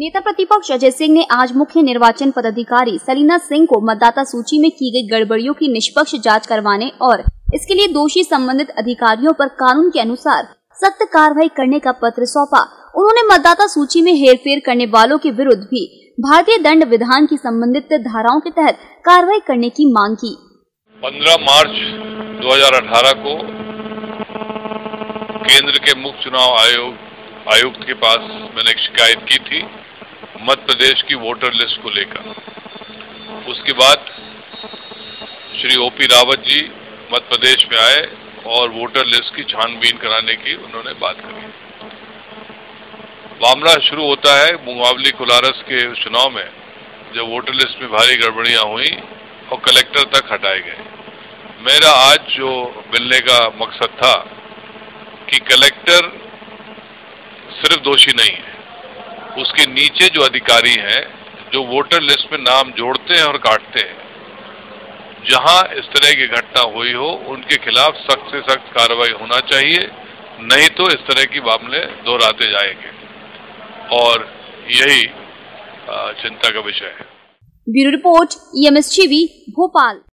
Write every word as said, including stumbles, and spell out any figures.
नेता प्रतिपक्ष अजय सिंह ने आज मुख्य निर्वाचन पदाधिकारी सलीना सिंह को मतदाता सूची में की गई गड़बड़ियों की निष्पक्ष जांच करवाने और इसके लिए दोषी संबंधित अधिकारियों पर कानून के अनुसार सख्त कार्रवाई करने का पत्र सौंपा। उन्होंने मतदाता सूची में हेरफेर करने वालों के विरुद्ध भी भारतीय दंड विधान की संबंधित धाराओं के तहत कार्रवाई करने की मांग की। पंद्रह मार्च दो हज़ार अठारह को केंद्र के मुख्य चुनाव आयोग आयुक्त के पास मैंने एक शिकायत की थी मध्य प्रदेश की वोटर लिस्ट को लेकर। उसके बाद श्री ओपी रावत जी मध्य प्रदेश में आए और वोटर लिस्ट की छानबीन कराने की उन्होंने बात करी। मामला शुरू होता है मुंगावली कोलारस के चुनाव में, जब वोटर लिस्ट में भारी गड़बड़ियां हुई और कलेक्टर तक हटाए गए। मेरा आज जो मिलने का मकसद था कि कलेक्टर सिर्फ दोषी नहीं है, उसके नीचे जो अधिकारी हैं जो वोटर लिस्ट में नाम जोड़ते हैं और काटते हैं, जहां इस तरह की घटना हुई हो उनके खिलाफ सख्त से सख्त कार्रवाई होना चाहिए, नहीं तो इस तरह की मामले दोहराते जाएंगे और यही चिंता का विषय है। Bureau report E M S TV Bhopal.